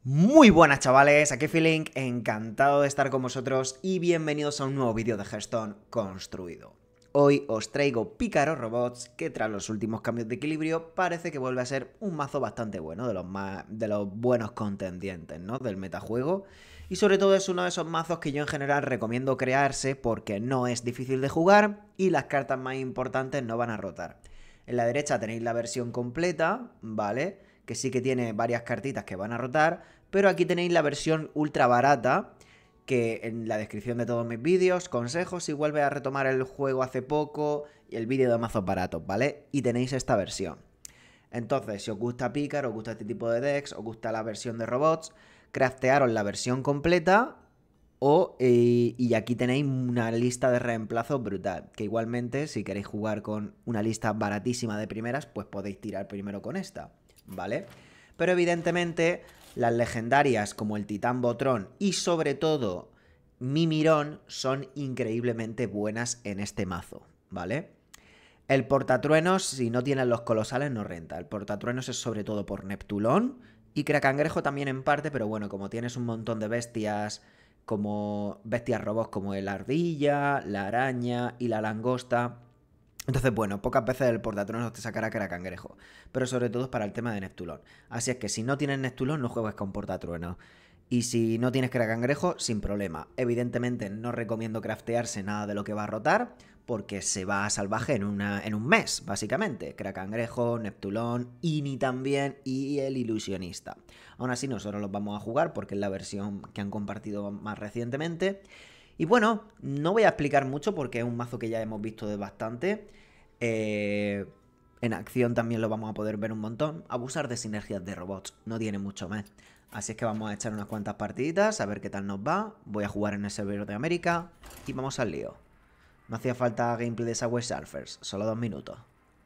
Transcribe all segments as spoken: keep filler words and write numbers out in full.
Muy buenas chavales, aquí Feeling, encantado de estar con vosotros y bienvenidos a un nuevo vídeo de Hearthstone construido. Hoy os traigo Pícaro Robots, que tras los últimos cambios de equilibrio parece que vuelve a ser un mazo bastante bueno, de los, más, de los buenos contendientes, ¿no? Del metajuego. Y sobre todo es uno de esos mazos que yo en general recomiendo crearse porque no es difícil de jugar y las cartas más importantes no van a rotar. En la derecha tenéis la versión completa, ¿vale? Que sí que tiene varias cartitas que van a rotar, pero aquí tenéis la versión ultra barata, que en la descripción de todos mis vídeos, consejos, si vuelves a retomar el juego hace poco, y el vídeo de mazos baratos, ¿vale? Y tenéis esta versión. Entonces, si os gusta Pícaro, os gusta este tipo de decks, os gusta la versión de robots, craftearos la versión completa. O, eh, y aquí tenéis una lista de reemplazos brutal, que igualmente si queréis jugar con una lista baratísima de primeras, pues podéis tirar primero con esta, ¿vale? Pero evidentemente las legendarias como el Titán Botrón y sobre todo Mimirón son increíblemente buenas en este mazo, ¿vale? El Portatruenos, si no tienen los colosales, no renta. El Portatruenos es sobre todo por Neptulón y Cracangrejo también en parte, pero bueno, como tienes un montón de bestias como bestias robots como el ardilla, la araña y la langosta. Entonces, bueno, pocas veces el portatruenos te sacará Cracangrejo, pero sobre todo es para el tema de Neptulón. Así es que si no tienes Neptulón, no juegues con portatruenos. Y si no tienes Cracangrejo, sin problema. Evidentemente no recomiendo craftearse nada de lo que va a rotar, porque se va a salvaje en, una, en un mes, básicamente. Cracangrejo, Neptulón, Ini también y el Ilusionista. Aún así nosotros los vamos a jugar porque es la versión que han compartido más recientemente. Y bueno, no voy a explicar mucho porque es un mazo que ya hemos visto de bastante. Eh, en acción también lo vamos a poder ver un montón. Abusar de sinergias de robots, no tiene mucho más. Así es que vamos a echar unas cuantas partiditas, a ver qué tal nos va. Voy a jugar en el servidor de América y vamos al lío. No hacía falta gameplay de Subway Surfers, solo dos minutos.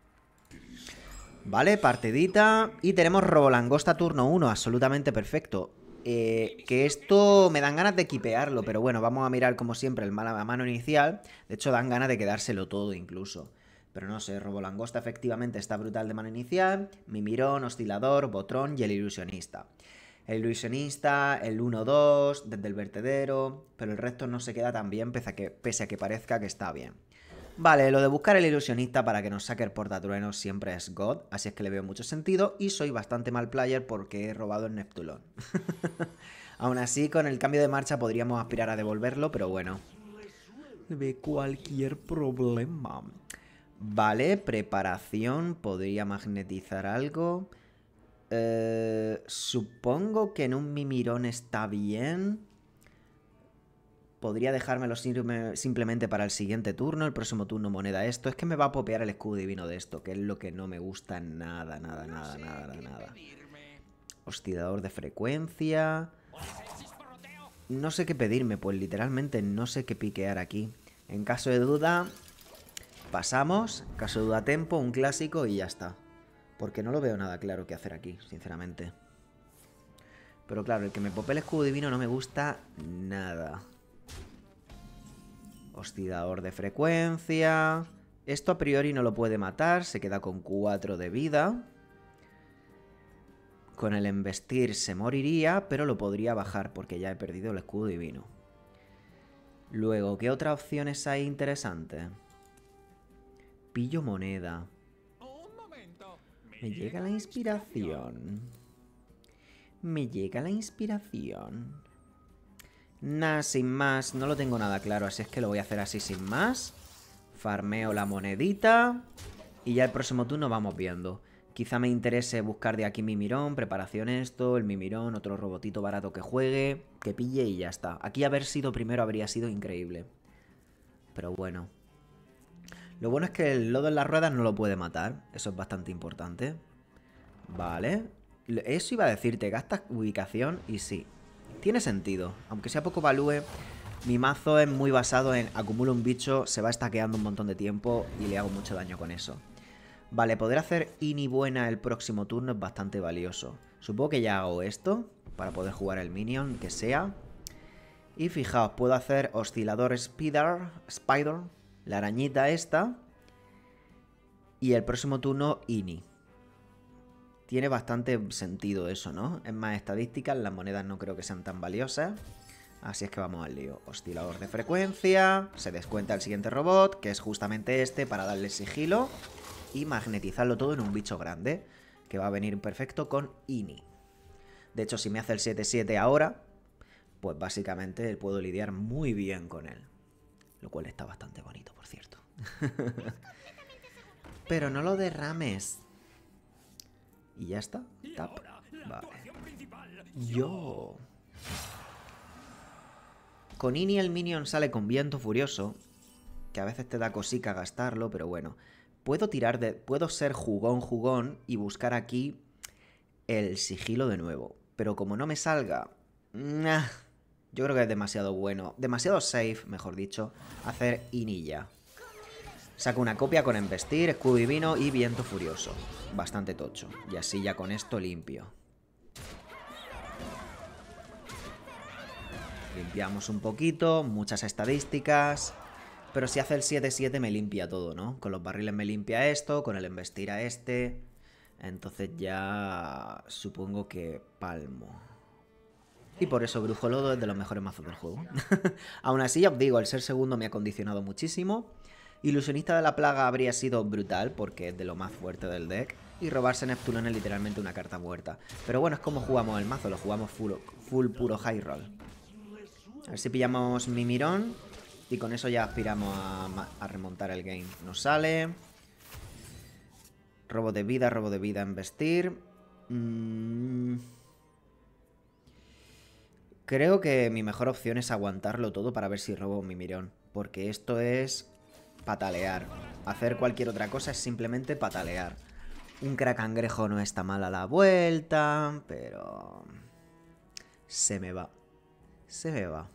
Vale, partidita. Y tenemos Robolangosta turno uno, absolutamente perfecto. Eh, que esto me dan ganas de equipearlo, pero bueno, vamos a mirar como siempre el mano a mano inicial. De hecho, dan ganas de quedárselo todo incluso. Pero no sé, Robolangosta efectivamente está brutal de mano inicial. Mimirón, Oscilador, Botrón y el Ilusionista. El Ilusionista, el uno dos, desde el vertedero, pero el resto no se queda tan bien pese a que, pese a que parezca que está bien. Vale, lo de buscar el Ilusionista para que nos saque el portatruenos siempre es God, así es que le veo mucho sentido y soy bastante mal player porque he robado el Neptulón. Aún así, con el cambio de marcha podríamos aspirar a devolverlo, pero bueno. De cualquier problema. Vale, preparación, podría magnetizar algo. Eh, supongo que en un Mimirón está bien. Podría dejármelo simplemente para el siguiente turno. El próximo turno moneda esto. Es que me va a popear el escudo divino de esto, que es lo que no me gusta nada, nada, nada, nada, nada. Hostigador de frecuencia. No sé qué pedirme, pues literalmente no sé qué piquear aquí. En caso de duda, pasamos. En caso de duda, tempo, un clásico y ya está. Porque no lo veo nada claro qué hacer aquí, sinceramente. Pero claro, el que me popee el escudo divino no me gusta nada. Hostigador de frecuencia. Esto a priori no lo puede matar. Se queda con cuatro de vida. Con el embestir se moriría, pero lo podría bajar porque ya he perdido el escudo divino. Luego, ¿qué otras opciones hay interesantes? Pillo moneda. Me llega la inspiración. Me llega la inspiración. Nah, sin más, no lo tengo nada claro, así es que lo voy a hacer así sin más. Farmeo la monedita. Y ya el próximo turno vamos viendo. Quizá me interese buscar de aquí Mimirón, preparación esto, el Mimirón, otro robotito barato que juegue, que pille y ya está. Aquí haber sido primero habría sido increíble. Pero bueno. Lo bueno es que el lodo en las ruedas no lo puede matar, eso es bastante importante. Vale. Eso iba a decirte, gastas ubicación y sí. Tiene sentido, aunque sea poco value. Mi mazo es muy basado en acumulo un bicho, se va stackeando un montón de tiempo y le hago mucho daño con eso. Vale, poder hacer ini buena el próximo turno es bastante valioso. Supongo que ya hago esto para poder jugar el minion, que sea. Y fijaos, puedo hacer oscilador Spider, Spider, la arañita esta. Y el próximo turno ini. tiene bastante sentido eso, ¿no? Es más estadísticas, las monedas no creo que sean tan valiosas. Así es que vamos al lío. Oscilador de frecuencia, se descuenta el siguiente robot, que es justamente este, para darle sigilo y magnetizarlo todo en un bicho grande, que va a venir perfecto con Ini. De hecho, si me hace el siete siete ahora, pues básicamente puedo lidiar muy bien con él. Lo cual está bastante bonito, por cierto. Pero no lo derrames. Y ya está. Tap. Vale. Yo. Con Ini el minion sale con viento furioso, que a veces te da cosica gastarlo, pero bueno. Puedo tirar de... Puedo ser jugón jugón y buscar aquí el sigilo de nuevo. Pero como no me salga... Nah, yo creo que es demasiado bueno. Demasiado safe, mejor dicho, hacer Ini ya. Saco una copia con embestir, escudo divino y viento furioso. Bastante tocho. Y así ya con esto limpio. Limpiamos un poquito, muchas estadísticas. Pero si hace el siete siete me limpia todo, ¿no? Con los barriles me limpia esto, con el embestir a este. Entonces ya supongo que palmo. Y por eso Brujo Lodo es de los mejores mazos del juego. Aún así, ya os digo, el ser segundo me ha condicionado muchísimo. Ilusionista de la Plaga habría sido brutal porque es de lo más fuerte del deck. Y robarse Neptuno es literalmente una carta muerta. Pero bueno, es como jugamos el mazo, lo jugamos full, full puro high roll. A ver si pillamos Mimirón. Y con eso ya aspiramos a, a remontar el game. Nos sale. Robo de vida, robo de vida, embestir. Mm. Creo que mi mejor opción es aguantarlo todo para ver si robo Mimirón. Porque esto es patalear. Hacer cualquier otra cosa es simplemente patalear. Un cracangrejo no está mal a la vuelta, pero... Se me va. Se me va.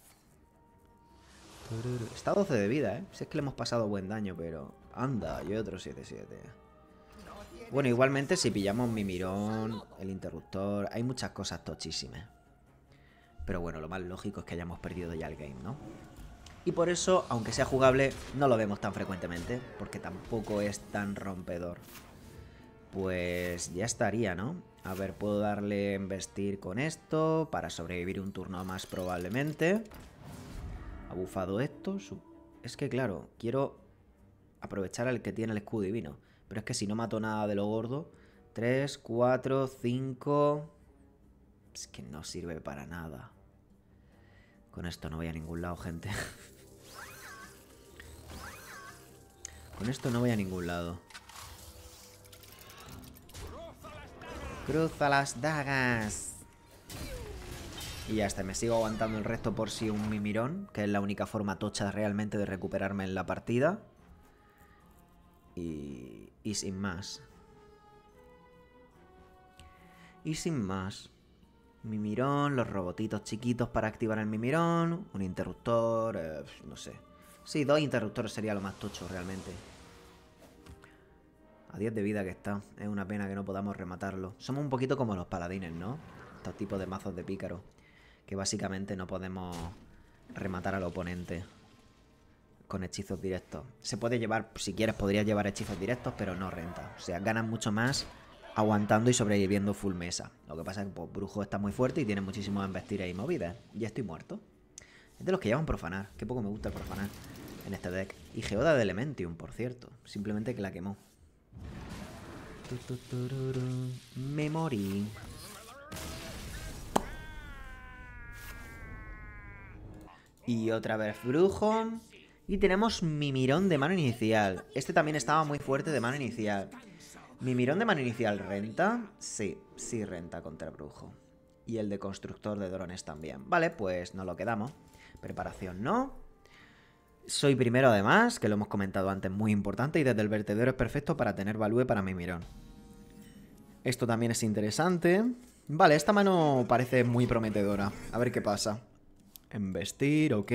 Está a doce de vida, ¿eh? Si es que le hemos pasado buen daño, pero... Anda, y otro siete siete. Bueno, igualmente si pillamos Mimirón, el interruptor... Hay muchas cosas tochísimas. Pero bueno, lo más lógico es que hayamos perdido ya el game, ¿no? Y por eso, aunque sea jugable, no lo vemos tan frecuentemente. Porque tampoco es tan rompedor. Pues ya estaría, ¿no? A ver, puedo darle embestir con esto para sobrevivir un turno más probablemente. Ha bufado esto. Es que claro, quiero aprovechar al que tiene el escudo divino. Pero es que si no mato nada de lo gordo... tres, cuatro, cinco... Es que no sirve para nada. Con esto no voy a ningún lado, gente. Con esto no voy a ningún lado. Cruza las dagas. Y ya está, me sigo aguantando el resto por si un Mimirón, que es la única forma tocha realmente de recuperarme en la partida. Y, y sin más. Y sin más. Mimirón, los robotitos chiquitos para activar el Mimirón, un interruptor, eh, no sé. Sí, dos interruptores sería lo más tocho realmente. A diez de vida que está. Es una pena que no podamos rematarlo. Somos un poquito como los paladines, ¿no? Estos tipos de mazos de pícaro. Que básicamente no podemos rematar al oponente con hechizos directos. Se puede llevar, si quieres podrías llevar hechizos directos, pero no renta. O sea, ganas mucho más aguantando y sobreviviendo full mesa. Lo que pasa es que pues, Brujo está muy fuerte y tiene muchísimos embestires y movidas. Ya estoy muerto. Es de los que llevan profanar. Qué poco me gusta el profanar en este deck. Y Geoda de Elementium, por cierto. Simplemente que la quemó. Me morí. Y otra vez Brujo. Y tenemos Mimirón de mano inicial. Este también estaba muy fuerte de mano inicial. ¿Mimirón de mano inicial renta? Sí, sí renta contra Brujo. Y el de constructor de drones también. Vale, pues nos lo quedamos. Preparación no. Soy primero además, que lo hemos comentado antes, muy importante. Y desde el vertedero es perfecto para tener value para Mimirón. Esto también es interesante. Vale, esta mano parece muy prometedora. A ver qué pasa. Embestir, ok.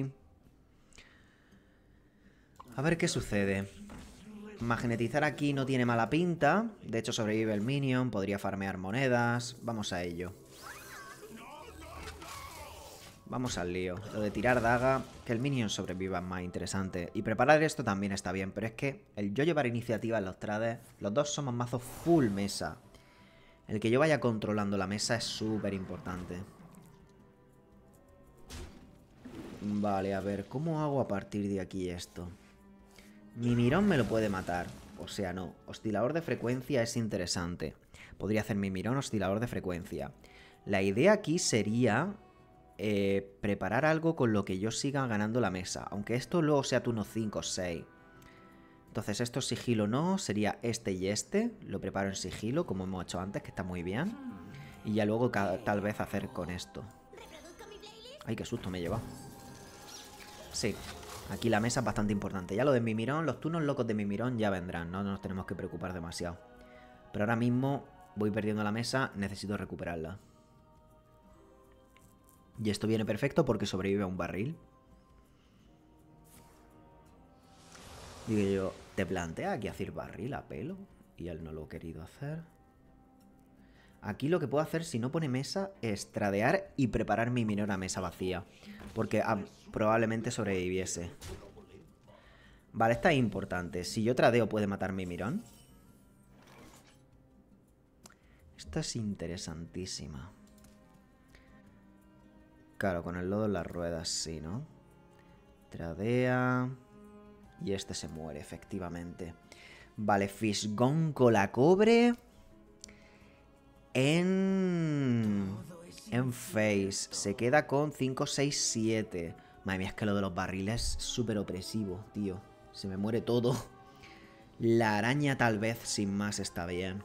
A ver qué sucede. Magnetizar aquí no tiene mala pinta. De hecho sobrevive el minion. Podría farmear monedas. Vamos a ello. Vamos al lío. Lo de tirar daga. Que el minion sobreviva es más interesante. Y preparar esto también está bien. Pero es que el yo llevar iniciativa en los trades. Los dos somos mazos full mesa. El que yo vaya controlando la mesa es súper importante. Vale, a ver, ¿cómo hago a partir de aquí esto? Mi mirón me lo puede matar. O sea, no. Oscilador de frecuencia es interesante. Podría hacer mi mirón oscilador de frecuencia. La idea aquí sería eh, preparar algo con lo que yo siga ganando la mesa. Aunque esto luego sea turno cinco o seis. Entonces esto sigilo no. Sería este y este. Lo preparo en sigilo, como hemos hecho antes, que está muy bien. Y ya luego tal vez hacer con esto. Ay, qué susto me lleva. Sí, aquí la mesa es bastante importante. Ya lo de mi mirón, los turnos locos de mi mirón ya vendrán. No nos tenemos que preocupar demasiado. Pero ahora mismo voy perdiendo la mesa. Necesito recuperarla. Y esto viene perfecto porque sobrevive a un barril. Digo yo, ¿te plantea aquí hacer barril a pelo? Y él no lo ha querido hacer. Aquí lo que puedo hacer si no pone mesa es tradear y preparar mi mirón a mesa vacía. Porque ah, probablemente sobreviviese. Vale, esta es importante. Si yo tradeo, ¿puede matar mi mirón? Esta es interesantísima. Claro, con el lodo en las ruedas, sí, ¿no? Tradea. Y este se muere, efectivamente. Vale, Fisgón con la cobre. En... En face. Se queda con cinco, seis, siete. Madre mía, es que lo de los barriles es súper opresivo, tío. Se me muere todo. La araña tal vez sin más está bien.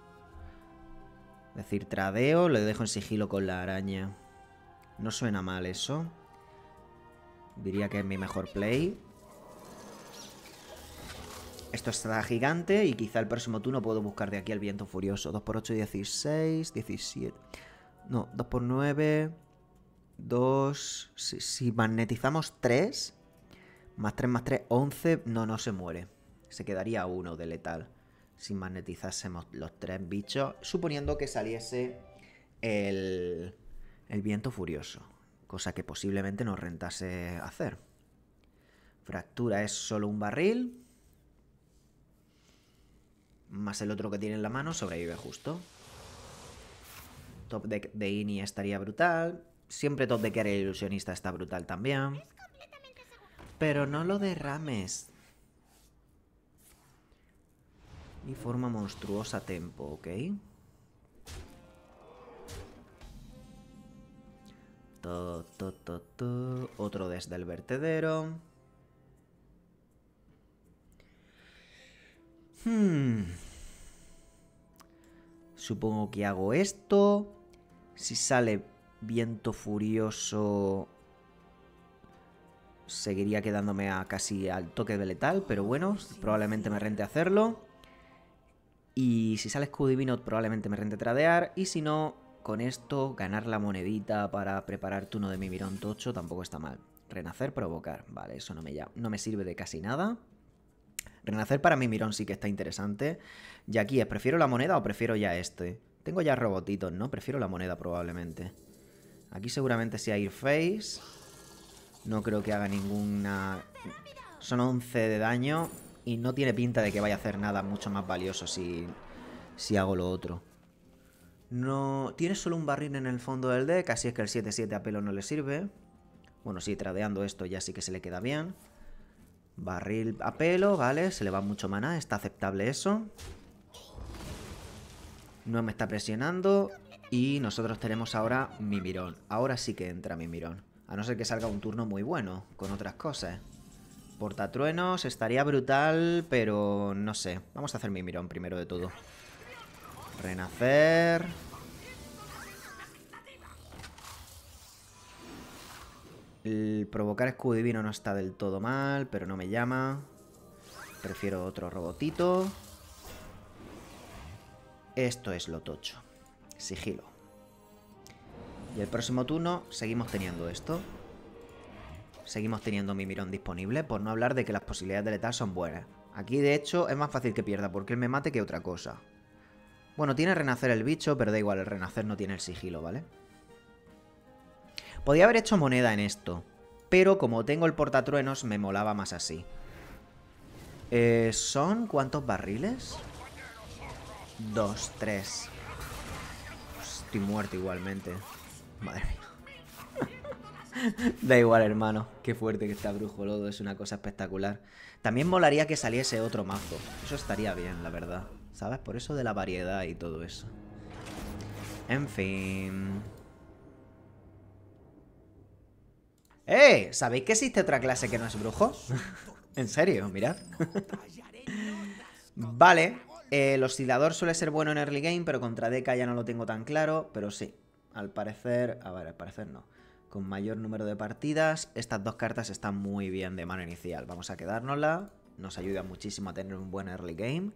Es decir, tradeo, le dejo en sigilo con la araña. No suena mal eso. Diría que es mi mejor play. Esto está gigante y quizá el próximo turno puedo buscar de aquí el viento furioso. dos por ocho, dieciséis, diecisiete. No, dos por nueve. dos. Si, si magnetizamos tres. Más tres más tres, once. No, no se muere. Se quedaría uno de letal. Si magnetizásemos los tres bichos. Suponiendo que saliese el, el viento furioso. Cosa que posiblemente nos rentase hacer. Fractura es solo un barril. Más el otro que tiene en la mano, sobrevive justo. Top deck de Ini estaría brutal. Siempre top deck el ilusionista está brutal también. Pero no lo derrames. Y forma monstruosa tempo, ¿ok? To, to, to, to. Otro desde el vertedero. Hmm. Supongo que hago esto. Si sale viento furioso, seguiría quedándome a casi al toque de letal, pero bueno, probablemente me rente hacerlo. Y si sale escudo divino, probablemente me rente tradear. Y si no, con esto, ganar la monedita para preparar turno de mi mirón tocho tampoco está mal. Renacer, provocar. Vale, eso no me, no me sirve de casi nada. Renacer para mi mirón sí que está interesante. Y aquí es, ¿prefiero la moneda o prefiero ya este? Tengo ya robotitos, ¿no? Prefiero la moneda probablemente. Aquí seguramente sea Air Face. No creo que haga ninguna... Son once de daño y no tiene pinta de que vaya a hacer nada mucho más valioso si, si hago lo otro. No... Tiene solo un barril en el fondo del deck, así es que el siete siete a pelo no le sirve. Bueno, sí, tradeando esto ya sí que se le queda bien. Barril a pelo, vale, se le va mucho maná, está aceptable eso. No me está presionando y nosotros tenemos ahora mi mirón. Ahora sí que entra mi mirón, a no ser que salga un turno muy bueno con otras cosas. Portatruenos estaría brutal, pero no sé. Vamos a hacer mi mirón primero de todo. Renacer. El provocar escudo divino no está del todo mal, pero no me llama. Prefiero otro robotito. Esto es lo tocho. Sigilo. Y el próximo turno seguimos teniendo esto. Seguimos teniendo mi mirón disponible, por no hablar de que las posibilidades de letal son buenas. Aquí, de hecho, es más fácil que pierda porque él me mate que otra cosa. Bueno, tiene renacer el bicho, pero da igual, el renacer no tiene el sigilo, ¿vale? Podía haber hecho moneda en esto, pero como tengo el portatruenos, me molaba más así. Eh, ¿Son cuántos barriles? Dos, tres. Estoy muerto igualmente. Madre mía. Da igual, hermano. Qué fuerte que está Brujo Lodo. Es una cosa espectacular. También molaría que saliese otro mazo. Eso estaría bien, la verdad. ¿Sabes? Por eso de la variedad y todo eso. En fin. ¡Eh! ¿Sabéis que existe otra clase que no es brujo? ¿En serio? Mirad. Vale. Eh, el oscilador suele ser bueno en early game, pero contra Deca ya no lo tengo tan claro. Pero sí. Al parecer... A ver, al parecer no. Con mayor número de partidas, estas dos cartas están muy bien de mano inicial. Vamos a quedárnosla. Nos ayuda muchísimo a tener un buen early game.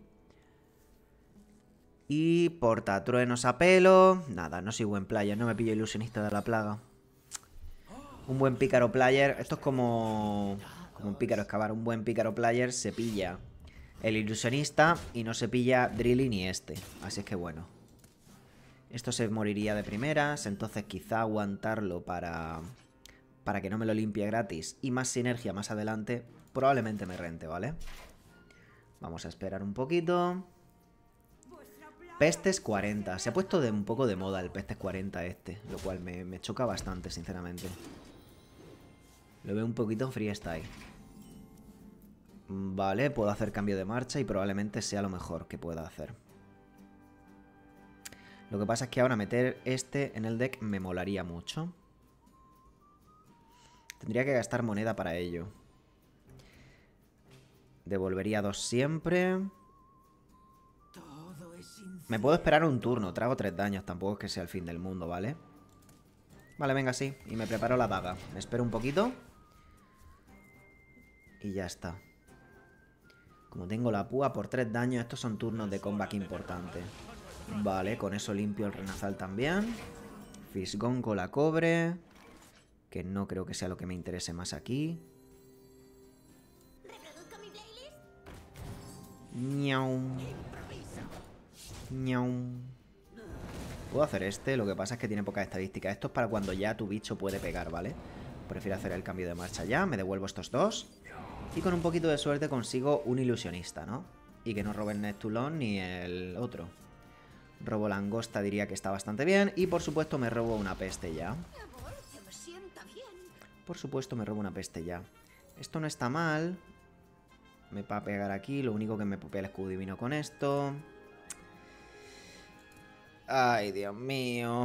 Y portatruenos a pelo. Nada, no soy buen player. No me pillo ilusionista de la plaga. Un buen pícaro player. Esto es como... Como un pícaro excavar. Un buen pícaro player se pilla el ilusionista y no se pilla Drilly ni este. Así es que bueno. Esto se moriría de primeras. Entonces quizá aguantarlo para... Para que no me lo limpie gratis. Y más sinergia más adelante. Probablemente me rente, ¿vale? Vamos a esperar un poquito. Pestes cuarenta. Se ha puesto de un poco de moda el Pestes cuarenta este. Lo cual me, me choca bastante, sinceramente. Lo veo un poquito freestyle. Vale, puedo hacer cambio de marcha y probablemente sea lo mejor que pueda hacer. Lo que pasa es que ahora meter este en el deck me molaría mucho. Tendría que gastar moneda para ello. Devolvería dos siempre. Me puedo esperar un turno. Trago tres daños. Tampoco es que sea el fin del mundo, ¿vale? Vale, venga, sí. Y me preparo la daga. Me espero un poquito. Y ya está. Como tengo la púa por tres daños, estos son turnos de comeback importante. Vale, con eso limpio el Renazal también. Fisgón con la cobre. Que no creo que sea lo que me interese más aquí. Ñau. Ñau. Puedo hacer este, lo que pasa es que tiene poca estadística. Esto es para cuando ya tu bicho puede pegar, ¿vale? Prefiero hacer el cambio de marcha ya. Me devuelvo estos dos. Y con un poquito de suerte consigo un ilusionista, ¿no? Y que no robe el Neptulón ni el otro. Robo langosta, diría que está bastante bien. Y por supuesto me robo una peste ya. Por supuesto me robo una peste ya. Esto no está mal. Me va a pegar aquí. Lo único que me popea el escudo divino con esto. Ay, Dios mío.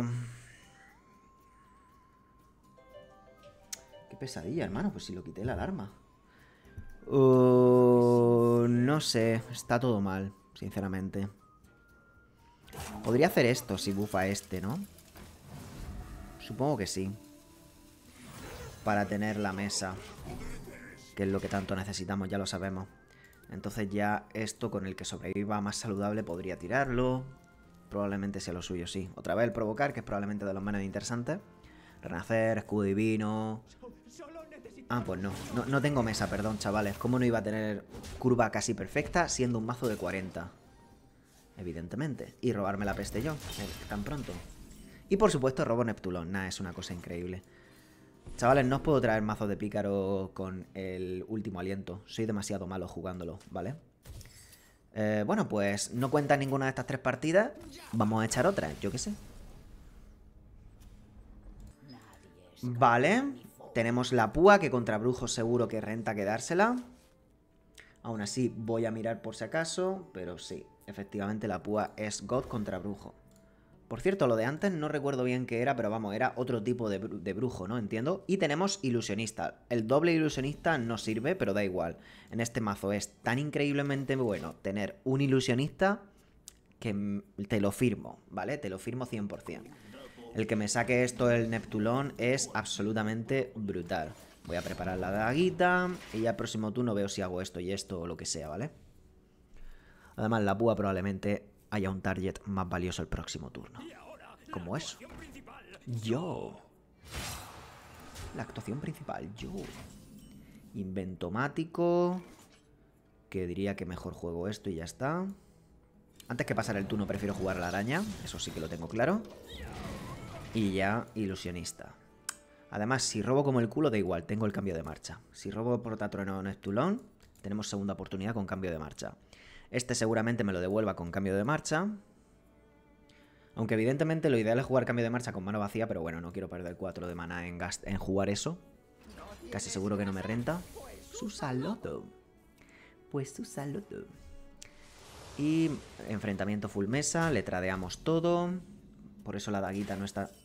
Qué pesadilla, hermano. Pues si lo quité la alarma. Uh, no sé. Está todo mal, sinceramente. Podría hacer esto si bufa este, ¿no? Supongo que sí. Para tener la mesa. Que es lo que tanto necesitamos, ya lo sabemos. Entonces ya esto con el que sobreviva más saludable podría tirarlo. Probablemente sea lo suyo, sí. Otra vez el provocar, que es probablemente de los menos interesantes. Renacer, escudo divino. Ah, pues no. no. No tengo mesa, perdón, chavales. ¿Cómo no iba a tener curva casi perfecta siendo un mazo de cuarenta? Evidentemente. Y robarme la peste yo, eh, tan pronto. Y por supuesto robo Neptulón. Nah, es una cosa increíble. Chavales, no os puedo traer mazos de pícaro con el último aliento. Soy demasiado malo jugándolo, ¿vale? Eh, bueno, pues no cuenta ninguna de estas tres partidas. Vamos a echar otra, yo qué sé. Vale. Tenemos la púa, que contra brujos seguro que renta quedársela. Aún así, voy a mirar por si acaso. Pero sí, efectivamente la púa es God contra brujo. Por cierto, lo de antes no recuerdo bien qué era, pero vamos, era otro tipo de, br de brujo, ¿no? Entiendo. Y tenemos ilusionista. El doble ilusionista no sirve, pero da igual. En este mazo es tan increíblemente bueno tener un ilusionista que te lo firmo, ¿vale? Te lo firmo cien por cien. El que me saque esto el Neptulón es absolutamente brutal. Voy a preparar la daguita y ya el próximo turno veo si hago esto y esto o lo que sea, ¿vale? Además, la púa probablemente haya un target más valioso el próximo turno. Como eso. Yo. La actuación principal, yo. Inventomático. Que diría que mejor juego esto y ya está. Antes que pasar el turno prefiero jugar a la araña. Eso sí que lo tengo claro. Y ya, ilusionista. Además, si robo como el culo, da igual, tengo el cambio de marcha. Si robo portatrueno Neptulón, tenemos segunda oportunidad con cambio de marcha. Este seguramente me lo devuelva con cambio de marcha. Aunque evidentemente lo ideal es jugar cambio de marcha con mano vacía, pero bueno, no quiero perder cuatro de mana en, en jugar eso. Casi seguro que no me renta. Su saludo. Pues su saludo. Y enfrentamiento full mesa, le tradeamos todo. Por eso la daguita no está...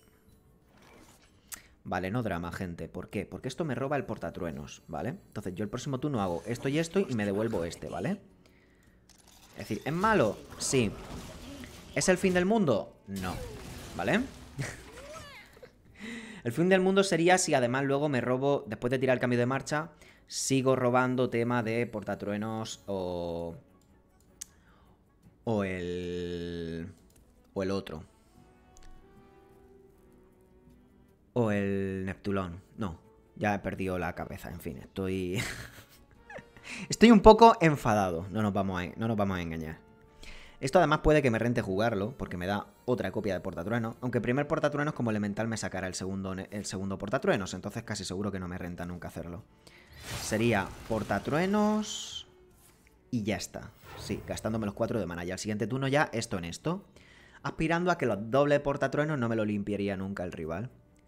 Vale, no drama, gente. ¿Por qué? Porque esto me roba el portatruenos, ¿vale? Entonces yo el próximo turno hago esto y esto y me devuelvo este, ¿vale? Es decir, ¿es malo? Sí. ¿Es el fin del mundo? No, ¿vale? El fin del mundo sería si además luego me robo, después de tirar el cambio de marcha, sigo robando tema de portatruenos o... O el... O el otro. O el Neptulón. No, ya he perdido la cabeza, en fin, estoy... estoy un poco enfadado, no nos vamos a, no nos vamos a engañar. Esto además puede que me rente jugarlo, porque me da otra copia de portatruenos, aunque el primer portatruenos como elemental me sacará el segundo, el segundo portatruenos, entonces casi seguro que no me renta nunca hacerlo. Sería portatruenos y ya está. Sí, gastándome los cuatro de mana. Y al siguiente turno ya esto en esto, aspirando a que los dobles portatruenos no me lo limpiaría nunca el rival.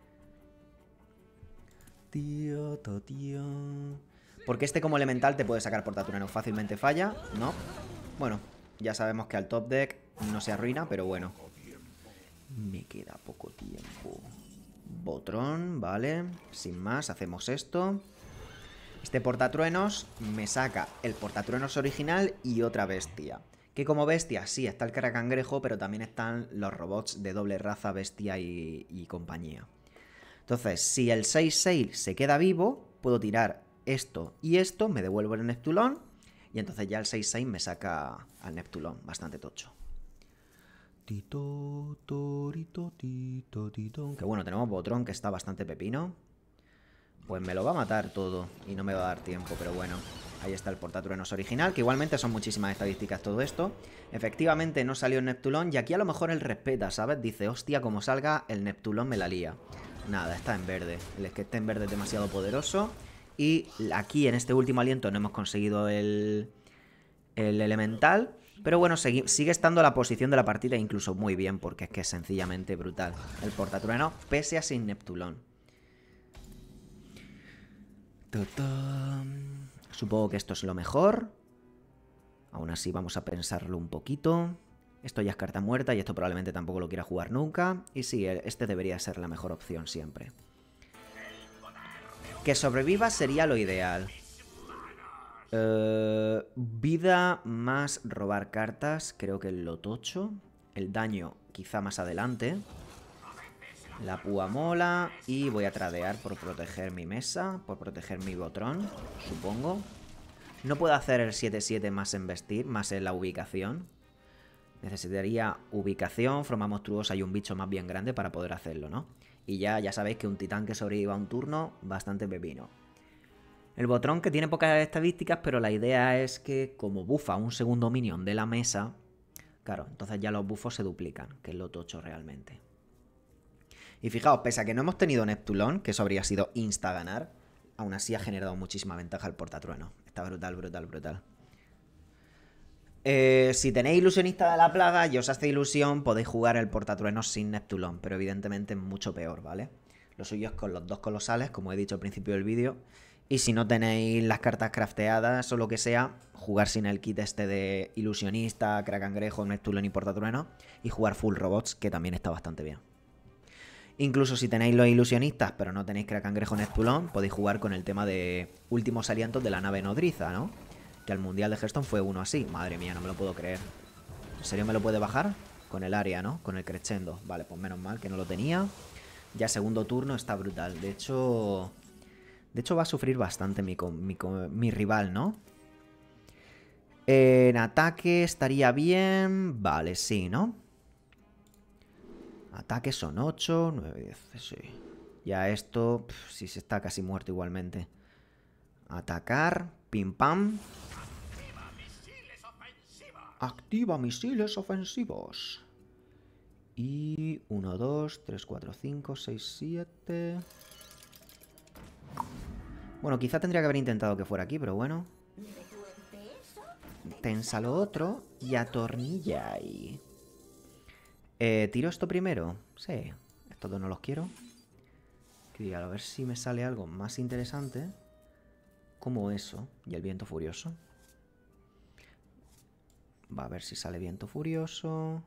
Tío, tío. Porque este como elemental te puede sacar portatruenos fácilmente, falla, ¿no? Bueno, ya sabemos que al top deck no se arruina, pero bueno. Me queda poco tiempo. Botrón, vale. Sin más, hacemos esto. Este portatruenos me saca el portatruenos original y otra bestia. Que como bestia, sí, está el caracangrejo, pero también están los robots de doble raza, bestia y, y compañía. Entonces, si el seis seis se queda vivo, puedo tirar esto y esto, me devuelvo el Neptulón, y entonces ya el seis seis me saca al Neptulón, bastante tocho. Tito, torito, tito, tito. Que bueno, tenemos Botrón, que está bastante pepino. Pues me lo va a matar todo y no me va a dar tiempo, pero bueno. Ahí está el portatruenos original, que igualmente son muchísimas estadísticas todo esto. Efectivamente no salió el Neptulón y aquí a lo mejor él respeta, ¿sabes? Dice, hostia, como salga el Neptulón me la lía. Nada, está en verde. El que esté en verde es demasiado poderoso. Y aquí en este último aliento no hemos conseguido el, el elemental. Pero bueno, sigue, sigue estando la posición de la partida incluso muy bien, porque es que es sencillamente brutal. El portatrueno pese a sin Neptulón. Supongo que esto es lo mejor. Aún así vamos a pensarlo un poquito. Esto ya es carta muerta y esto probablemente tampoco lo quiera jugar nunca. Y sí, este debería ser la mejor opción siempre. Que sobreviva sería lo ideal. Uh, vida más robar cartas, creo que lo tocho. El daño quizá más adelante. La púa mola. Y voy a tradear por proteger mi mesa, por proteger mi botrón, supongo. No puedo hacer el siete siete más embestir, más en la ubicación. Necesitaría ubicación, forma monstruosa y un bicho más bien grande para poder hacerlo, ¿no? Y ya, ya sabéis que un titán que sobreviva a un turno, bastante pepino. El botrón que tiene pocas estadísticas, pero la idea es que como bufa un segundo minion de la mesa, claro, entonces ya los bufos se duplican, que es lo tocho realmente. Y fijaos, pese a que no hemos tenido Neptulón, que eso habría sido insta ganar, aún así ha generado muchísima ventaja el portatrueno. Está brutal, brutal, brutal. Eh, si tenéis ilusionista de la plaga y os hace ilusión, podéis jugar el portatrueno sin Neptulón, pero evidentemente es mucho peor, ¿vale? Lo suyo es con los dos colosales, como he dicho al principio del vídeo. Y si no tenéis las cartas crafteadas o lo que sea, jugar sin el kit este de ilusionista, cracangrejo, Neptulón y portatrueno, y jugar full robots, que también está bastante bien. Incluso si tenéis los ilusionistas, pero no tenéis cracangrejo Neptulón, podéis jugar con el tema de últimos alientos de la nave nodriza, ¿no? Que al mundial de Hearthstone fue uno así. Madre mía, no me lo puedo creer. ¿En serio me lo puede bajar? Con el área, ¿no? Con el crescendo. Vale, pues menos mal que no lo tenía. Ya segundo turno está brutal. De hecho... De hecho va a sufrir bastante mi, mi, mi rival, ¿no? En ataque estaría bien... Vale, sí, ¿no? Ataque son ocho, nueve, diez, sí. Ya esto... Pff, sí, se está casi muerto igualmente. Atacar, pim pam. Activa misiles ofensivos. Y uno, dos, tres, cuatro, cinco, seis, siete... Bueno, quizá tendría que haber intentado que fuera aquí, pero bueno. Tensa lo otro y atornilla ahí. Eh, ¿Tiro esto primero? Sí. Estos dos no los quiero. Y a ver si me sale algo más interesante. Como eso. Y el viento furioso. Va a ver si sale viento furioso.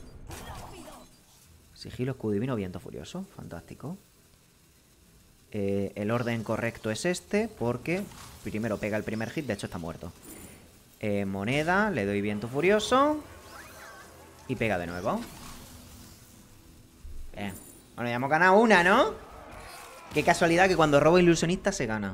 Sigilo, escudo divino, viento furioso. Fantástico. Eh, el orden correcto es este, porque primero pega el primer hit, de hecho está muerto. Eh, moneda, le doy viento furioso. Y pega de nuevo. Bien. Bueno, ya hemos ganado una, ¿no? Qué casualidad que cuando robo ilusionista se gana.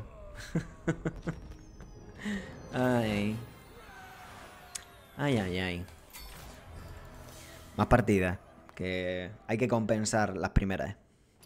Ay. Ay, ay, ay. Más partidas. Que hay que compensar las primeras.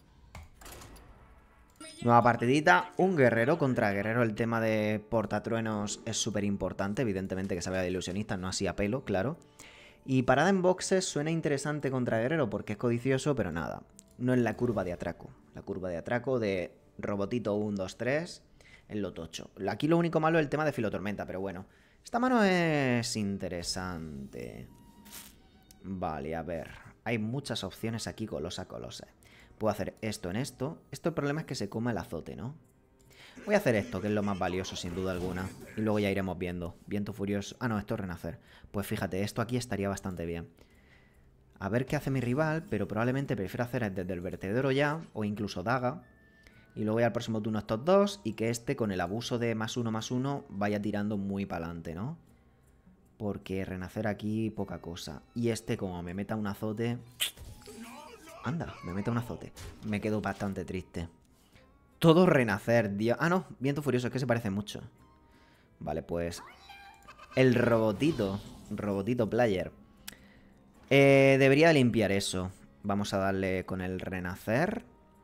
Nueva partidita. Un guerrero contra guerrero. El tema de portatruenos es súper importante. Evidentemente que se vea de ilusionista, no así a pelo, claro. Y parada en boxes suena interesante contra guerrero porque es codicioso, pero nada. No en la curva de atraco. La curva de atraco de robotito uno, dos, tres en lo tocho. Aquí lo único malo es el tema de filotormenta, pero bueno. Esta mano es interesante. Vale, a ver. Hay muchas opciones aquí, colosa, colose. Puedo hacer esto en esto. Esto el problema es que se coma el azote, ¿no? Voy a hacer esto, que es lo más valioso, sin duda alguna. Y luego ya iremos viendo. Viento furioso. Ah, no, esto es renacer. Pues fíjate, esto aquí estaría bastante bien. A ver qué hace mi rival, pero probablemente prefiero hacer desde el vertedero ya, o incluso daga. Y luego ya al próximo turno estos dos, y que este con el abuso de más uno más uno vaya tirando muy para adelante, ¿no? Porque renacer aquí, poca cosa. Y este como me meta un azote... Anda, me meta un azote. Me quedo bastante triste. Todo renacer, Dios. Ah, no, viento furioso, es que se parece mucho. Vale, pues... El robotito. Robotito player. Eh, debería limpiar eso. Vamos a darle con el renacer.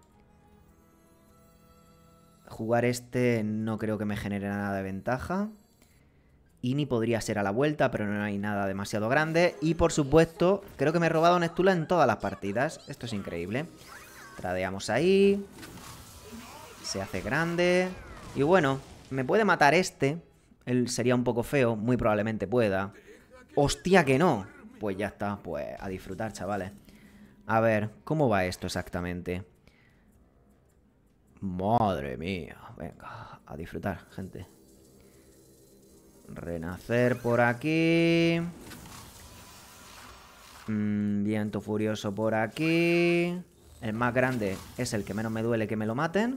Jugar este no creo que me genere nada de ventaja. Ini podría ser a la vuelta, pero no hay nada demasiado grande. Y por supuesto, creo que me he robado Nestula en todas las partidas. Esto es increíble. Tradeamos ahí. Se hace grande. Y bueno, me puede matar este. Él sería un poco feo, muy probablemente pueda. ¡Hostia que no! Pues ya está, pues a disfrutar, chavales. A ver, ¿cómo va esto exactamente? Madre mía. Venga, a disfrutar, gente. Renacer por aquí. Mm, viento furioso por aquí. El más grande es el que menos me duele que me lo maten.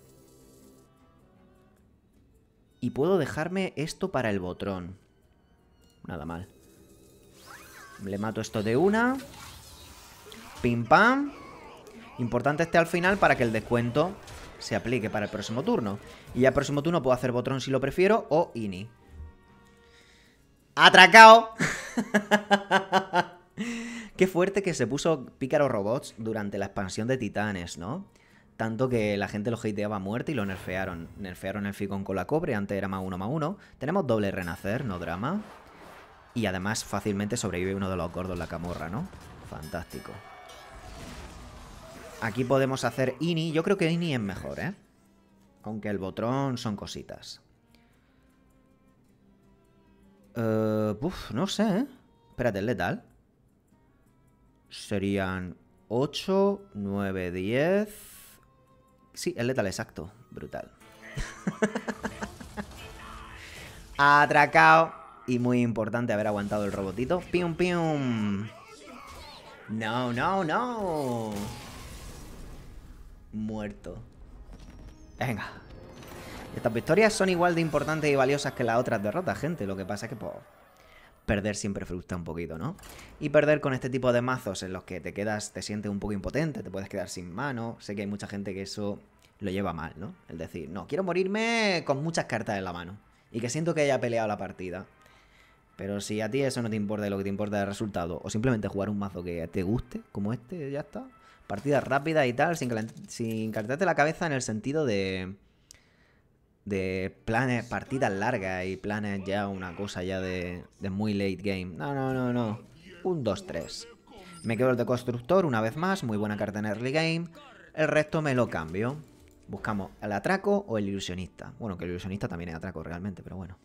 Y puedo dejarme esto para el botrón. Nada mal. Le mato esto de una. Pim pam. Importante este al final para que el descuento se aplique para el próximo turno. Y ya el próximo turno puedo hacer botrón si lo prefiero o Ini. ¡Atracao! Qué fuerte que se puso Pícaro Robots durante la expansión de Titanes, ¿no? Tanto que la gente lo hateaba a muerte y lo nerfearon. Nerfearon el Ficón con la cobre, antes era más uno más uno. Tenemos doble renacer, no drama. Y además fácilmente sobrevive uno de los gordos, la camorra, ¿no? Fantástico. Aquí podemos hacer Ini. Yo creo que Ini es mejor, ¿eh? Aunque el botrón son cositas. Uh, uf, no sé, ¿eh? Espérate, ¿es letal? Serían ocho, nueve, diez... Sí, es letal exacto. Brutal. Atracao. Y muy importante haber aguantado el robotito. ¡Pium, pium! No, no, no. Muerto. Venga. Estas victorias son igual de importantes y valiosas que las otras derrotas, gente. Lo que pasa es que, pues, perder siempre frustra un poquito, ¿no? Y perder con este tipo de mazos en los que te quedas, te sientes un poco impotente, te puedes quedar sin mano. Sé que hay mucha gente que eso lo lleva mal, ¿no? Es decir, no, quiero morirme con muchas cartas en la mano. Y que siento que haya peleado la partida. Pero si a ti eso no te importa y lo que te importa es el resultado, o simplemente jugar un mazo que te guste, como este, ya está. Partidas rápidas y tal, sin, sin calentarte la cabeza en el sentido de... De planes, partidas largas y planes ya una cosa ya de, de muy late game. No, no, no, no. Un, dos, tres. Me quedo el de constructor una vez más. Muy buena carta en early game. El resto me lo cambio. Buscamos el atraco o el ilusionista. Bueno, que el ilusionista también es atraco realmente, pero bueno.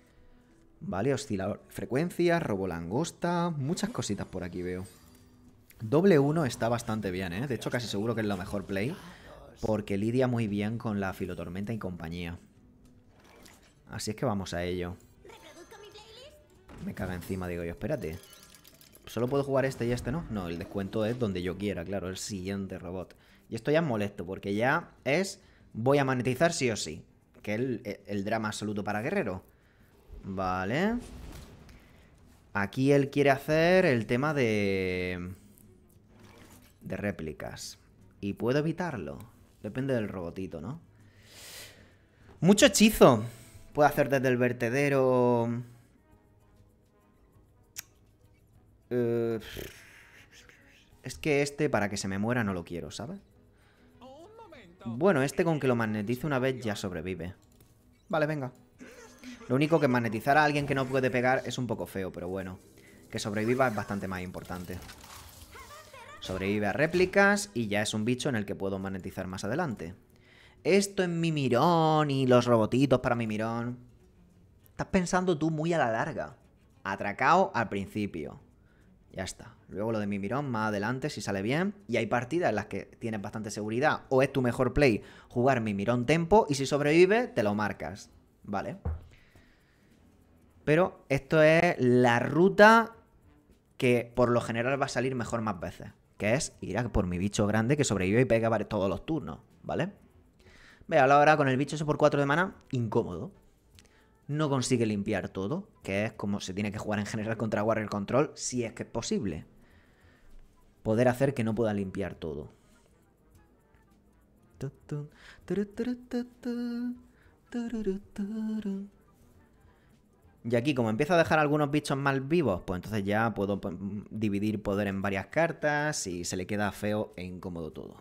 Vale, oscilador. Frecuencia, robo langosta. Muchas cositas por aquí veo. Doble uno está bastante bien, ¿eh? De hecho, casi seguro que es la mejor play. Porque lidia muy bien con la Filotormenta y compañía. Así es que vamos a ello. Me caga encima, digo yo, espérate. ¿Solo puedo jugar este y este no? No, el descuento es donde yo quiera, claro, el siguiente robot. Y esto ya es molesto, porque ya es... Voy a monetizar sí o sí. Que es el, el drama absoluto para Guerrero. Vale. Aquí él quiere hacer el tema de... De réplicas. ¿Y puedo evitarlo? Depende del robotito, ¿no? Mucho hechizo. Puedo hacer desde el vertedero... Uh, es que este, para que se me muera, no lo quiero, ¿sabes? Bueno, este con que lo magnetice una vez ya sobrevive. Vale, venga. Lo único que magnetizar a alguien que no puede pegar es un poco feo, pero bueno. Que sobreviva es bastante más importante. Sobrevive a réplicas y ya es un bicho en el que puedo magnetizar más adelante. Esto en mi mirón y los robotitos para mi mirón. Estás pensando tú muy a la larga. Atracao al principio. Ya está. Luego lo de mi mirón más adelante si sale bien. Y hay partidas en las que tienes bastante seguridad. O es tu mejor play jugar mi mirón tempo. Y si sobrevive, te lo marcas. Vale. Pero esto es la ruta que por lo general va a salir mejor más veces. Que es ir a por mi bicho grande que sobrevive y pega todos los turnos. ¿Vale? Ve, ahora con el bicho ese por cuatro de mana. Incómodo. No consigue limpiar todo, que es como se tiene que jugar en general contra Warrior Control, si es que es posible. Poder hacer que no pueda limpiar todo. Y aquí, como empiezo a dejar algunos bichos mal vivos, pues entonces ya puedo dividir poder en varias cartas y se le queda feo e incómodo todo.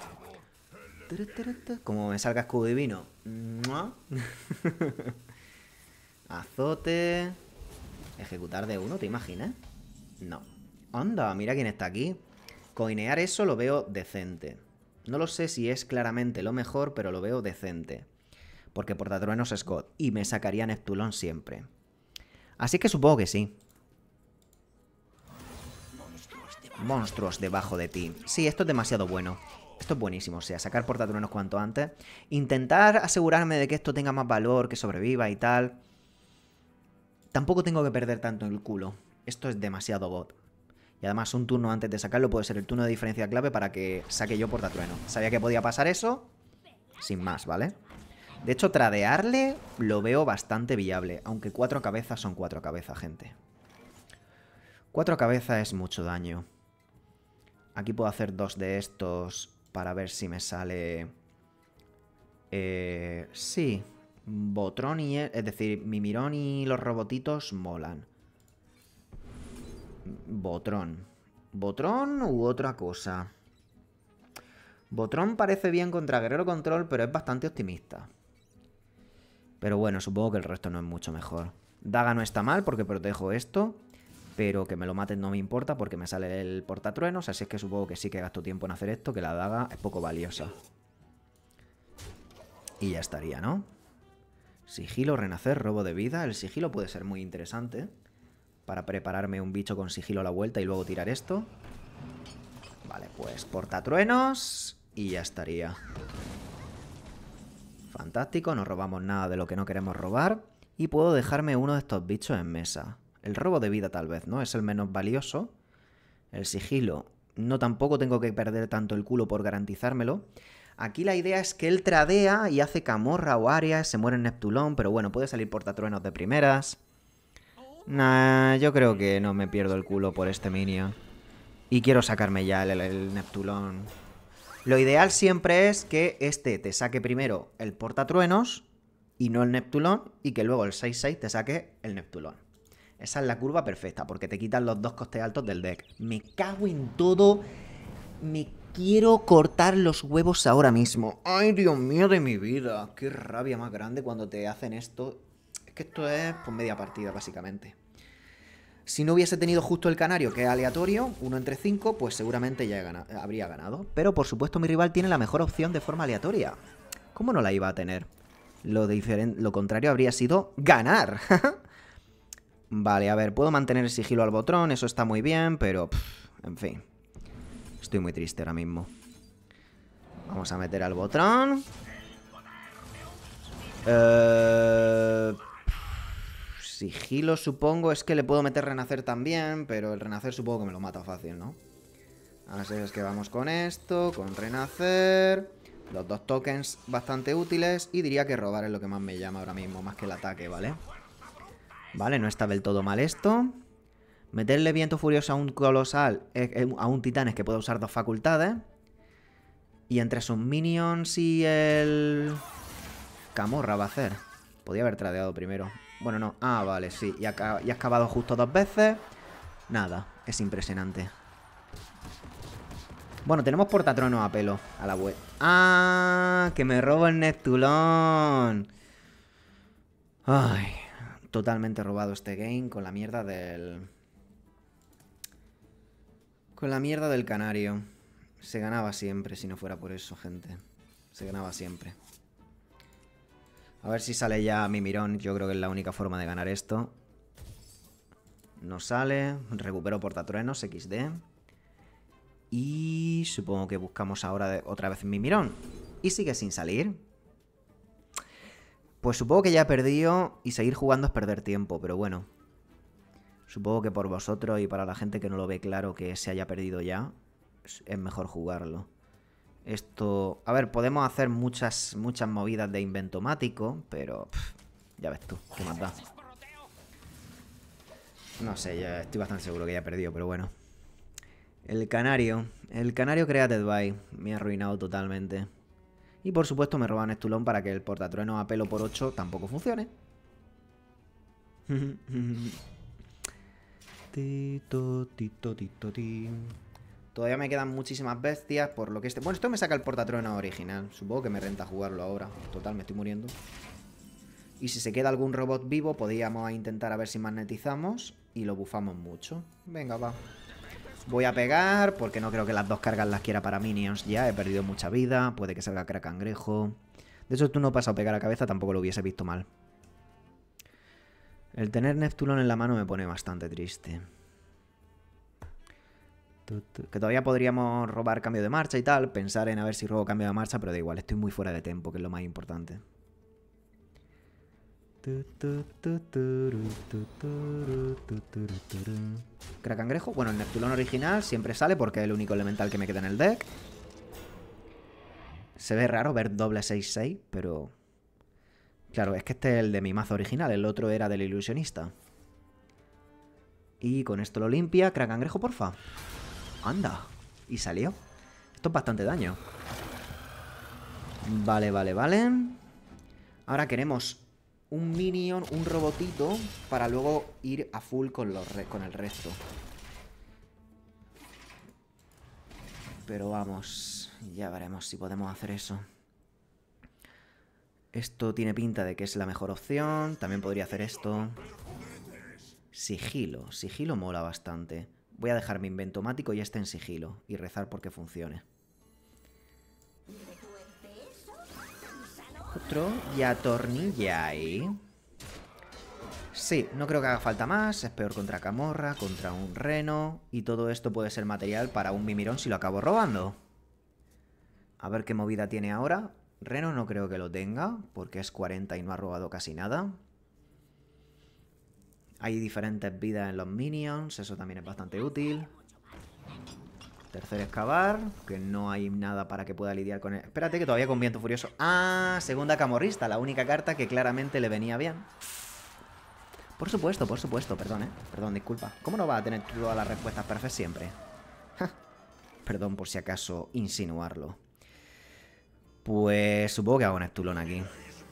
Como me salga escudo divino. Azote. Ejecutar de uno, ¿te imaginas? No. Anda, mira quién está aquí. Coinear eso lo veo decente. No lo sé si es claramente lo mejor, pero lo veo decente. Porque portatruenos es God. Y me sacaría Neptulón siempre. Así que supongo que sí. Monstruos debajo de ti. Sí, esto es demasiado bueno. Esto es buenísimo, o sea, sacar portatruenos cuanto antes. Intentar asegurarme de que esto tenga más valor, que sobreviva y tal. Tampoco tengo que perder tanto el culo. Esto es demasiado bot. Y además un turno antes de sacarlo puede ser el turno de diferencia clave para que saque yo portatrueno. Sabía que podía pasar eso. Sin más, ¿vale? De hecho, tradearle lo veo bastante viable. Aunque cuatro cabezas son cuatro cabezas, gente. Cuatro cabezas es mucho daño. Aquí puedo hacer dos de estos para ver si me sale... Eh... Sí... Botrón y... Es decir, mi mirón y los robotitos molan. Botrón. ¿Botrón u otra cosa? Botrón parece bien contra Guerrero Control, pero es bastante optimista. Pero bueno, supongo que el resto no es mucho mejor. Daga no está mal porque protejo esto. Pero que me lo maten no me importa porque me sale el portatruenos. Así es que supongo que sí que gasto tiempo en hacer esto, que la daga es poco valiosa. Y ya estaría, ¿no? Sigilo, renacer, robo de vida. El sigilo puede ser muy interesante para prepararme un bicho con sigilo a la vuelta y luego tirar esto. Vale, pues portatruenos y ya estaría. Fantástico, no robamos nada de lo que no queremos robar. Y puedo dejarme uno de estos bichos en mesa. El robo de vida tal vez, ¿no? Es el menos valioso. El sigilo. No tampoco tengo que perder tanto el culo por garantizármelo. Aquí la idea es que él tradea y hace camorra o área, se muere en Neptulón, pero bueno, puede salir portatruenos de primeras. Nah, yo creo que no me pierdo el culo por este minion. Y quiero sacarme ya el, el, el Neptulón. Lo ideal siempre es que este te saque primero el portatruenos y no el Neptulón, y que luego el seis seis te saque el Neptulón. Esa es la curva perfecta, porque te quitan los dos costes altos del deck. Me cago en todo. Me quiero cortar los huevos ahora mismo. ¡Ay, Dios mío de mi vida! ¡Qué rabia más grande cuando te hacen esto! Es que esto es pues media partida, básicamente. Si no hubiese tenido justo el canario, que es aleatorio, uno entre cinco, pues seguramente ya he ganado, habría ganado. Pero, por supuesto, mi rival tiene la mejor opción de forma aleatoria. ¿Cómo no la iba a tener? Lo, lo contrario habría sido ganar. Vale, a ver, puedo mantener el sigilo al botrón, eso está muy bien, pero... Pff, en fin. Estoy muy triste ahora mismo. Vamos a meter al Botrón. Eh... Sigilo, supongo. Es que le puedo meter Renacer también, pero el Renacer supongo que me lo mata fácil, ¿no? Así es que vamos con esto, con Renacer. Los dos tokens bastante útiles. Y diría que robar es lo que más me llama ahora mismo, más que el ataque, ¿vale? Vale, no está del todo mal esto. Meterle viento furioso a un colosal, eh, a un titán, es que puede usar dos facultades. Y entre sus minions y el... Camorra va a hacer. Podía haber tradeado primero. Bueno, no. Ah, vale, sí. Y ha, y ha excavado justo dos veces. Nada, es impresionante. Bueno, tenemos portatrueno a pelo. A la web. ¡Ah! Que me robo el Neptulón. Ay. Totalmente robado este game con la mierda del... Con la mierda del canario. Se ganaba siempre si no fuera por eso, gente. Se ganaba siempre. A ver si sale ya mi Mirón. Yo creo que es la única forma de ganar esto. No sale. Recupero portatruenos, equis de. Y supongo que buscamos ahora de, otra vez mi Mirón. Y sigue sin salir. Pues supongo que ya he perdido y seguir jugando es perder tiempo, pero bueno. Supongo que por vosotros y para la gente que no lo ve claro que se haya perdido ya, es mejor jugarlo. Esto... A ver, podemos hacer muchas, muchas movidas de inventomático, pero... Pff, ya ves tú, qué más da. No sé, ya estoy bastante seguro que ya he perdido, pero bueno. El canario. El canario Created by. Me ha arruinado totalmente. Y por supuesto me roban Estulón para que el portatrueno a pelo por ocho tampoco funcione. Tito, tito, tito, tito. Todavía me quedan muchísimas bestias, por lo que este... Bueno, esto me saca el portatrueno original. Supongo que me renta jugarlo ahora. Total, me estoy muriendo. Y si se queda algún robot vivo, podríamos intentar a ver si magnetizamos y lo bufamos mucho. Venga, va. Voy a pegar, porque no creo que las dos cargas las quiera para minions. Ya he perdido mucha vida. Puede que salga Cracangrejo. De hecho, tú no pasas a pegar a cabeza, tampoco lo hubiese visto mal. El tener Neptulón en la mano me pone bastante triste. Que todavía podríamos robar cambio de marcha y tal. Pensar en a ver si robo cambio de marcha, pero da igual, estoy muy fuera de tempo, que es lo más importante. Cracangrejo. Bueno, el Neptulón original siempre sale porque es el único elemental que me queda en el deck. Se ve raro ver doble seis seis, pero... Claro, es que este es el de mi mazo original, el otro era del ilusionista. Y con esto lo limpia. Cracangrejo, porfa. Anda. Y salió. Esto es bastante daño. Vale, vale, vale. Ahora queremos un minion, un robotito, para luego ir a full con, los re con el resto. Pero vamos, ya veremos si podemos hacer eso. Esto tiene pinta de que es la mejor opción. También podría hacer esto. Sigilo. Sigilo mola bastante. Voy a dejar mi inventomático y este en sigilo. Y rezar porque funcione. Otro. Y atornilla ahí. Sí, no creo que haga falta más. Es peor contra Camorra, contra un Reno. Y todo esto puede ser material para un Mimirón si lo acabo robando. A ver qué movida tiene ahora. Reno no creo que lo tenga, porque es cuarenta y no ha robado casi nada. Hay diferentes vidas en los minions, eso también es bastante útil. Tercer excavar, que no hay nada para que pueda lidiar con él. Espérate que todavía con viento furioso. Ah, segunda camorrista, la única carta que claramente le venía bien. Por supuesto, por supuesto, perdón, eh. Perdón, disculpa. ¿Cómo no va a tener todas las respuestas perfectas siempre? Perdón por si acaso insinuarlo. Pues supongo que hago un Estulón aquí.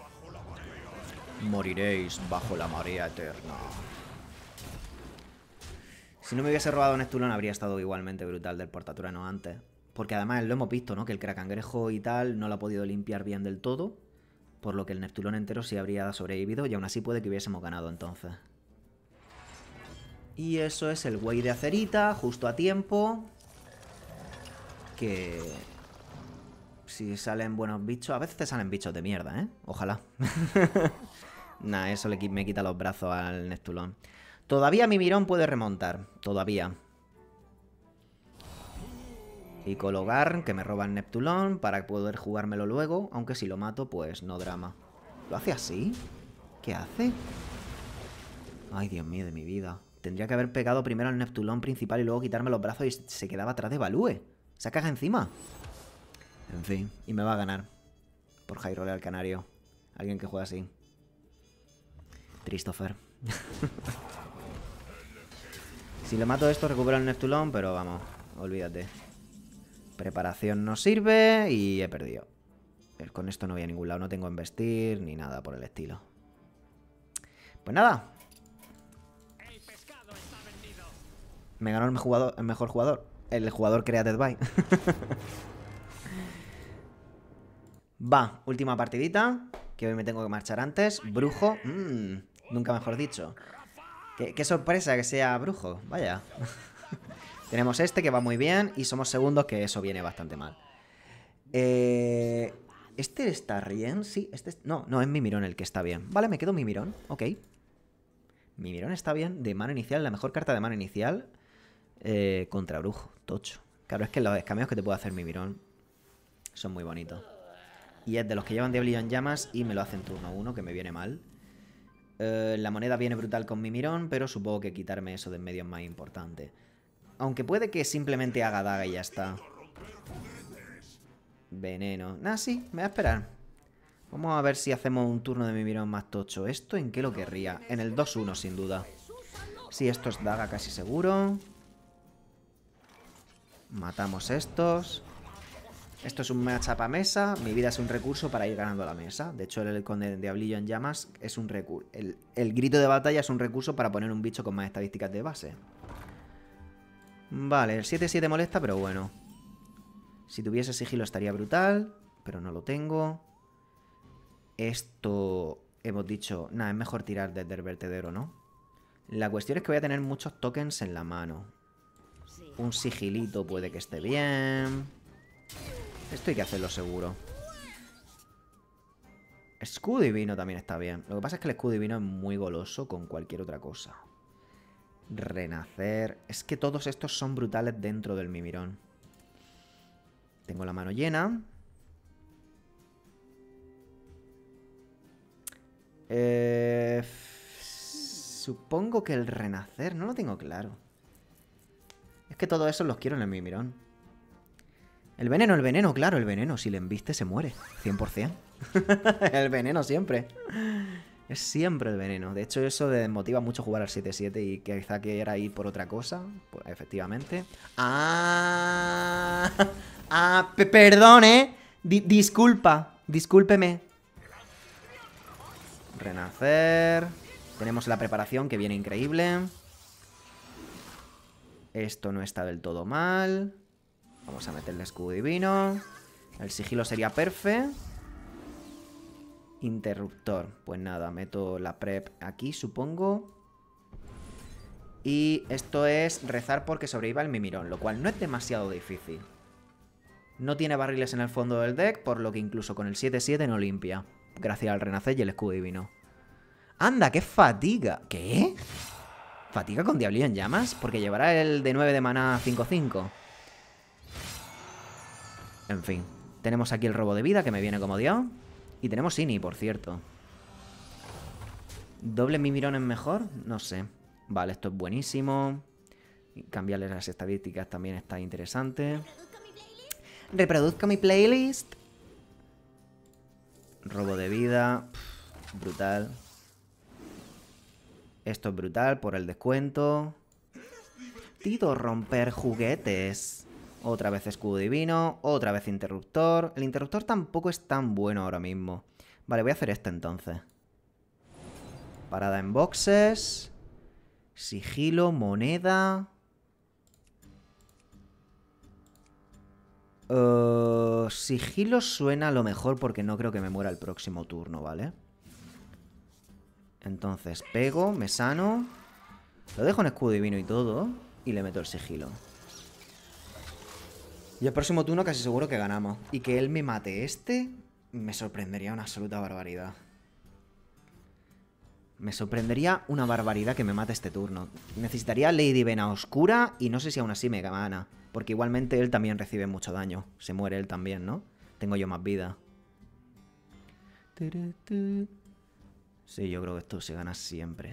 Moriréis bajo la marea eterna. Si no me hubiese robado un Estulón habría estado igualmente brutal del portatrueno antes. Porque además lo hemos visto, ¿no? Que el Cracangrejo y tal no lo ha podido limpiar bien del todo. Por lo que el Neptulón entero sí habría sobrevivido y aún así puede que hubiésemos ganado entonces. Y eso es el güey de acerita, justo a tiempo. Que... Si salen buenos bichos... A veces te salen bichos de mierda, ¿eh? Ojalá. Nah, eso le, me quita los brazos al Neptulón. Todavía mi Mirón puede remontar. Todavía. Y Cologar, que me roba el Neptulón para poder jugármelo luego. Aunque si lo mato, pues no drama. ¿Lo hace así? ¿Qué hace? Ay, Dios mío de mi vida. Tendría que haber pegado primero al Neptulón principal y luego quitarme los brazos y se quedaba atrás de Balúe. Se caga encima. En fin, y me va a ganar. Por Hyrule al Canario. Alguien que juega así. Christopher. Si le mato esto, recupero el Neptulón, pero vamos, olvídate. Preparación no sirve y he perdido. Con esto no voy a ningún lado, no tengo embestir ni nada por el estilo. Pues nada. Me ganó el, jugador, el mejor jugador. El jugador created by. Va, última partidita. Que hoy me tengo que marchar antes. Brujo. Mmm, nunca mejor dicho. Qué, qué sorpresa que sea brujo. Vaya. Tenemos este que va muy bien. Y somos segundos, que eso viene bastante mal. Eh, ¿Este está bien? Sí, este... No, no, es Mimirón el que está bien. Vale, me quedo Mimirón. Ok. Mimirón está bien. De mano inicial, la mejor carta de mano inicial. Eh, contra brujo. Tocho. Claro, es que los escameos que te puede hacer Mimirón son muy bonitos. Y es de los que llevan Diablillo en llamas y me lo hacen turno uno, que me viene mal. Eh, la moneda viene brutal con Mimirón, pero supongo que quitarme eso de en medio es más importante. Aunque puede que simplemente haga daga y ya está. Veneno. Nah, sí, me va a esperar. Vamos a ver si hacemos un turno de Mimirón más tocho. ¿Esto en qué lo querría? En el dos uno, sin duda. Sí, esto es daga casi seguro. Matamos estos. Esto es un matchup a mesa. Mi vida es un recurso para ir ganando la mesa. De hecho, el con el Diablillo en llamas es un recurso. El, el grito de batalla es un recurso para poner un bicho con más estadísticas de base. Vale, el siete siete molesta, pero bueno. Si tuviese sigilo estaría brutal, pero no lo tengo. Esto, hemos dicho, nada, es mejor tirar desde el vertedero, ¿no? La cuestión es que voy a tener muchos tokens en la mano. Un sigilito puede que esté bien. Esto hay que hacerlo seguro. Escudo divino también está bien. Lo que pasa es que el escudo divino es muy goloso con cualquier otra cosa. Renacer. Es que todos estos son brutales dentro del Mimirón. Tengo la mano llena. Eh, supongo que el renacer. No lo tengo claro. Es que todos esos los quiero en el Mimirón. El veneno, el veneno, claro, el veneno. Si le embiste se muere, cien por cien. El veneno siempre. Es siempre el veneno. De hecho, eso desmotiva mucho jugar al siete siete y quizá quiera ir por otra cosa. Pues, efectivamente. Ah, ah, perdón, eh. Di disculpa, discúlpeme. Renacer. Tenemos la preparación que viene increíble. Esto no está del todo mal. Vamos a meterle escudo divino. El sigilo sería perfecto. Interruptor. Pues nada, meto la prep aquí, supongo. Y esto es rezar porque sobreviva el Mimirón, lo cual no es demasiado difícil. No tiene barriles en el fondo del deck, por lo que incluso con el siete siete no limpia. Gracias al renacer y el escudo divino. ¡Anda, qué fatiga! ¿Qué? ¿Fatiga con Diablillo en llamas? Porque llevará el de nueve de maná cinco cinco. En fin, tenemos aquí el robo de vida que me viene como Dios. Y tenemos Ini, por cierto. ¿Doble Mimirón es mejor? No sé. Vale, esto es buenísimo. Cambiarle las estadísticas también está interesante. Reproduzco mi playlist. Robo de vida. Pff, brutal. Esto es brutal por el descuento. Tito romper juguetes. Otra vez escudo divino, otra vez interruptor. El interruptor tampoco es tan bueno ahora mismo. Vale, voy a hacer este entonces. Parada en boxes. Sigilo, moneda. Uh, sigilo suena a lo mejor porque no creo que me muera el próximo turno, ¿vale? Entonces pego, me sano. Lo dejo en escudo divino y todo. Y le meto el sigilo. Y el próximo turno casi seguro que ganamos. Y que él me mate este me sorprendería una absoluta barbaridad. Me sorprendería una barbaridad que me mate este turno. Necesitaría Lady Vena Oscura y no sé si aún así me gana. Porque igualmente él también recibe mucho daño. Se muere él también, ¿no? Tengo yo más vida. Sí, yo creo que esto se gana siempre.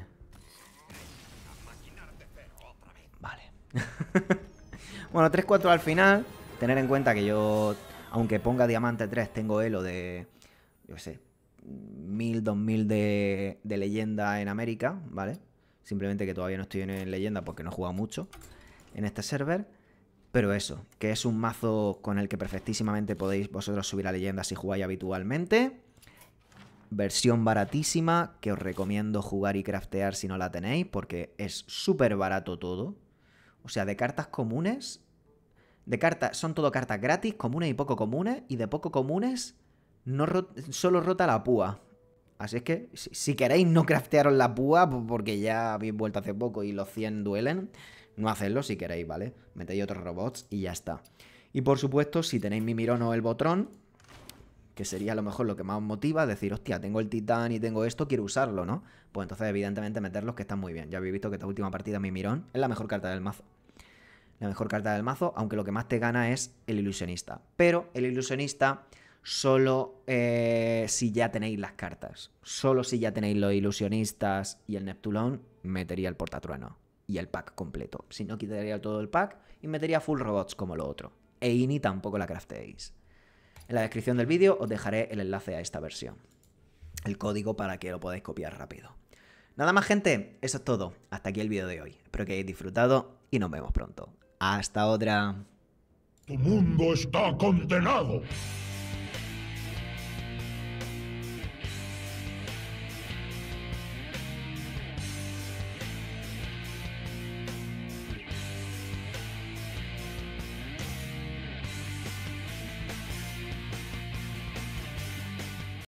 Vale. Bueno, tres cuatro al final. Tener en cuenta que yo, aunque ponga diamante tres, tengo elo de, yo qué sé, mil, dos mil de, de leyenda en América, ¿vale? Simplemente que todavía no estoy en leyenda porque no he jugado mucho en este server. Pero eso, que es un mazo con el que perfectísimamente podéis vosotros subir a leyenda si jugáis habitualmente. Versión baratísima que os recomiendo jugar y craftear si no la tenéis, porque es súper barato todo. O sea, de cartas comunes, de cartas, son todo cartas gratis, comunes y poco comunes, y de poco comunes no ro solo rota la púa. Así es que si, si queréis no craftearos la púa, porque ya habéis vuelto hace poco y los cien duelen, no hacedlo si queréis, ¿vale? Metéis otros robots y ya está. Y por supuesto, si tenéis mi Mirón o el Botrón, que sería a lo mejor lo que más os motiva, decir, hostia, tengo el titán y tengo esto, quiero usarlo, ¿no? Pues entonces evidentemente meterlos que están muy bien. Ya habéis visto que esta última partida mi Mirón es la mejor carta del mazo. La mejor carta del mazo, aunque lo que más te gana es el ilusionista. Pero el ilusionista solo eh, si ya tenéis las cartas. Solo si ya tenéis los ilusionistas y el Neptulón, metería el portatrueno y el pack completo. Si no, quitaría todo el pack y metería full robots como lo otro. E Ini tampoco la crafteéis. En la descripción del vídeo os dejaré el enlace a esta versión. El código para que lo podáis copiar rápido. Nada más, gente. Eso es todo. Hasta aquí el vídeo de hoy. Espero que hayáis disfrutado y nos vemos pronto. Hasta otra. Tu mundo está condenado.